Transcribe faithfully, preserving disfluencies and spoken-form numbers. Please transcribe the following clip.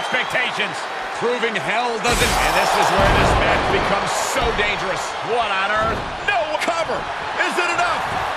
expectations. Proving hell doesn't... And this is where this match becomes so dangerous. What on earth? No cover. Is it enough?